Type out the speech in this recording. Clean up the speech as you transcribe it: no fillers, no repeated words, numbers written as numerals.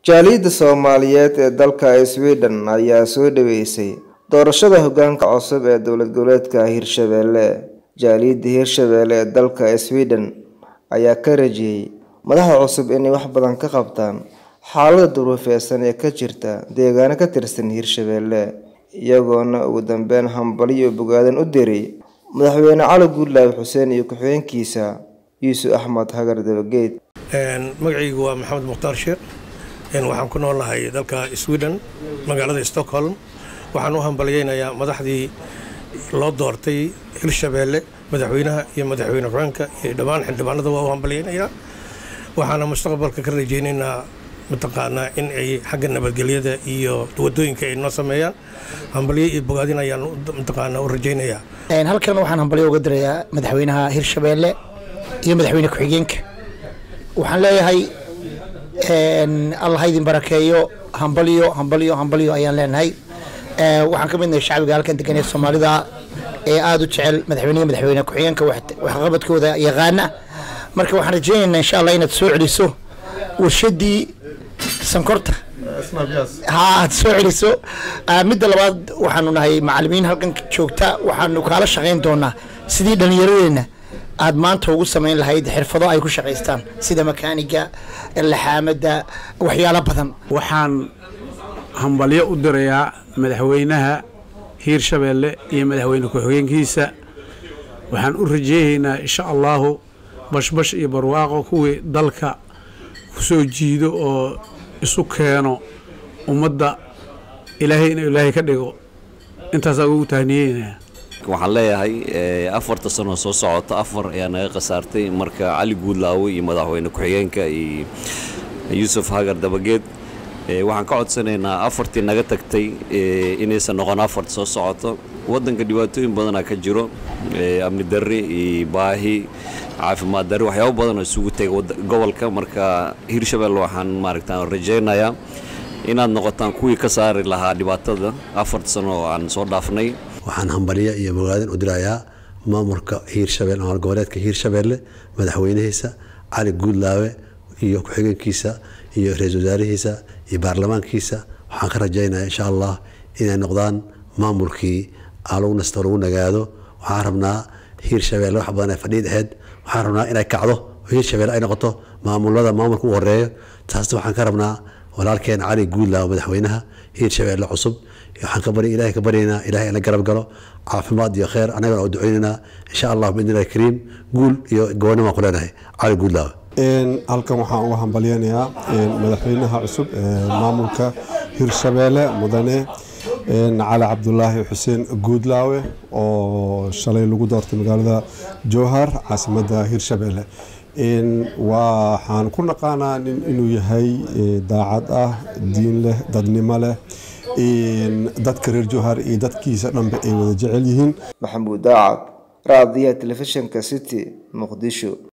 Jaaliyadda Soomaaliyeed ee dalka Sweden ayaa soo dhaweysay doorashada hoggaanka cusub ee dowlad goboleedka Hirshabelle. Jaaliyadda Hirshabelle ee dalka Sweden ayaa ka rajeeyay madaxda cusub inay wax badan ka qabtaan xaaladda duruufeysan ee ka jirta deegaano ka tirsan Hirshabelle, iyagoona ugu dambeyn hambali iyo bogaadin u diray madaxweyne Cali Guudlaawe Xuseen iyo ku-xigeenkiisa Yuusuf Axmed Hagar Dabageed. magacaygu waa Maxamed Mukhtaar Sheekh, waxaan ku noolahay dalka Sweden magaalada Stockholm. waxaan u hambaliyeynayaa madaxdii loo doortay Hirshabelle, madaxweynaha iyo madaxweyne Franka iyo dhammaan xildhibaanada waa u hambaliyeynayaa. waxaana mustaqbalka ka rajeynaynaa mataqaanaa in ay xagga nabadgelyada iyo wadooyinka ay noo sameeyaan. hambaliyo iyo bogaadin ayaan mataqaanaa u rajeynayaa. halkan waxaan hambaliyo uga dirayaa madaxweynaha Hirshabelle iyo madaxweyne ku-xigeenka. waxaan leeyahay Allah idin barakeeyo, hambaliyo ayaan leenahay. waxaan ka midnahay shacbiga halkan degan ee Soomaalida ee aad u jecel madaxweyne ku-xigeenka wax qabadkooda yaqaana. marka waxaan rajeynaynaa insha Allah inaad soo celiso warshadii sankorta aad soo celiso. midda labaad waxaanu nahay macallimiin halkan joogta, waxaanu kala shaqeyn doonaa sidii dhalinyaradeenna aad maanta ugu sameyn lahayd xirfado ay ku shaqeystaan sida makaaniga, laxaamada, waxyaalo badan. waxaan hambalyo u dirayaa madaxweynaha Hirshabelle iyo madaxweyne ku-xigeenkiisa. waxaan u rajeynaynaa insha Allah bashbash iyo barwaaqo kuwii dalka ku soo jiido oo isu keeno ummadda ilaahay ka dhigo. intaas ugu tahniyeynayaa. waxaan leeyahay 4 sano soo socota 4 ayaa naga qasaartay marka Cali Guudlaawe iyo madaxweyne ku-xigeenka iyo Yuusuf Hagar Dabageed. waxaan ka codsanaynaa 4tii naga tagtay inaysan noqon 4 soo socoto. wadanka dhibaatooyin badan ka jiro, amni darri iyo baahi, caafimaad darri, waxyaabo badan oo isugu tagay gobolka. marka Hirshabelle waxaan maaragtaa rajeynayaa inaad noqotaan kuwii ka saari lahaa dhibaatada 4 sano oo aan soo dhaafnay. waxaan hambaliyo iyo bogaadin u dirayaa maamulka Hirshabelle oo goboleedka Hirshabelle, madaxweynahiisa Cali Guudlaawe iyo ku-xigeenkiisa iyo ra'iisul wasaarihiisa iyo baarlamaankiisa. waxaan ka rajeynayaa insha Allah inay noqdaan maamulkii lagu nasto lagu nagaado. waxaan rabnaa Hirshabelle wax badan ay fadhiid ahayd. waxaan rabnaa inay kacdo oo Hirshabelle ay noqoto maamulka u horeeyo. taasna waxaan ka rabnaa walaalkeen Cali Guudlaawe madaxweynaha Hirshabelle cusub. waxaan ka baryaynaa ilaahay in la garab galo, caafimaad iyo khayr. anagana oo duceynaynaa insha Allah biidhnillaahi kariim guul iyo go'aano ku leenahay Cali Guudlaawe. halkan waxaan uga hambaliyeynayaa madaxweynaha cusub maamulka Hirshabelle mudane Cali Cabdulaahi Xuseen Guudlaawe oo shalay lagu doortay magaalada Jowhar caasimadda Hirshabelle. waxaan ku naqaanaa inuu yahay daacad ah, diin leh, dadnimo leh, dadka reer Jowhar iyo dadkiisa dhanba ay wada jecel yihiin. Maxamuud Daacad, raadiyaha telefishinka City, Muqdisho.